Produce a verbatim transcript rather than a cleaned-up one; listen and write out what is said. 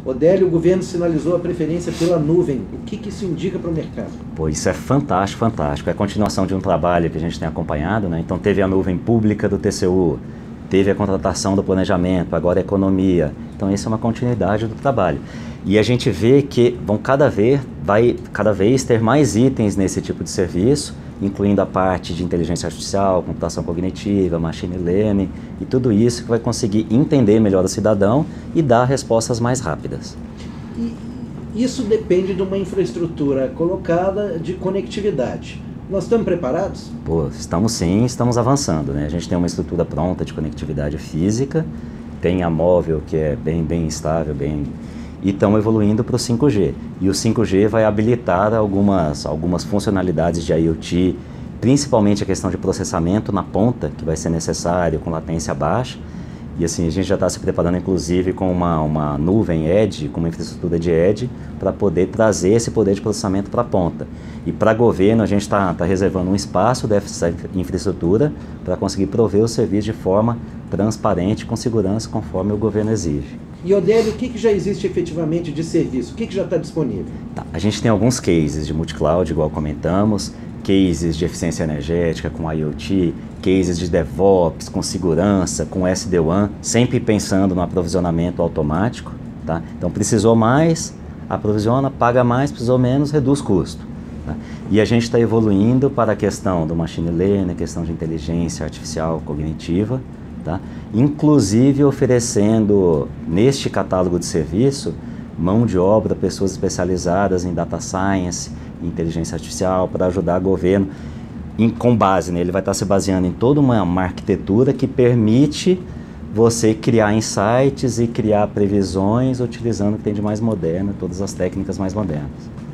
Odélio, o governo sinalizou a preferência pela nuvem. O que, que isso indica para o mercado? Pô, isso é fantástico, fantástico. É a continuação de um trabalho que a gente tem acompanhado, né? Então teve a nuvem pública do T C U, teve a contratação do planejamento, agora a economia. Então essa é uma continuidade do trabalho. E a gente vê que vão cada vez, vai cada vez ter mais itens nesse tipo de serviço, incluindo a parte de inteligência artificial, computação cognitiva, machine learning e tudo isso que vai conseguir entender melhor o cidadão e dar respostas mais rápidas. E isso depende de uma infraestrutura colocada de conectividade. Nós estamos preparados? Pô, estamos sim, estamos avançando, né? A gente tem uma estrutura pronta de conectividade física, tem a móvel que é bem, bem estável, bem... e estão evoluindo para o cinco G. E o cinco G vai habilitar algumas, algumas funcionalidades de IoT, principalmente a questão de processamento na ponta, que vai ser necessário com latência baixa. E assim, a gente já está se preparando, inclusive, com uma, uma nuvem Edge, com uma infraestrutura de Edge, para poder trazer esse poder de processamento para a ponta. E para governo, a gente está tá reservando um espaço dessa infraestrutura para conseguir prover o serviço de forma transparente, com segurança, conforme o governo exige. E, Odélio, o que, que já existe efetivamente de serviço? O que, que já está disponível? Tá, a gente tem alguns cases de multi-cloud, igual comentamos, cases de eficiência energética com IoT, cases de DevOps, com segurança, com S D WAN, sempre pensando no aprovisionamento automático. Tá? Então, precisou mais, aprovisiona, paga mais, precisou menos, reduz custo. Tá? E a gente está evoluindo para a questão do machine learning, a questão de inteligência artificial cognitiva, tá? Inclusive oferecendo neste catálogo de serviço mão de obra, pessoas especializadas em data science, inteligência artificial, para ajudar o governo em, com base, né? Ele vai estar se baseando em toda uma, uma arquitetura que permite você criar insights e criar previsões utilizando o que tem de mais moderno, todas as técnicas mais modernas.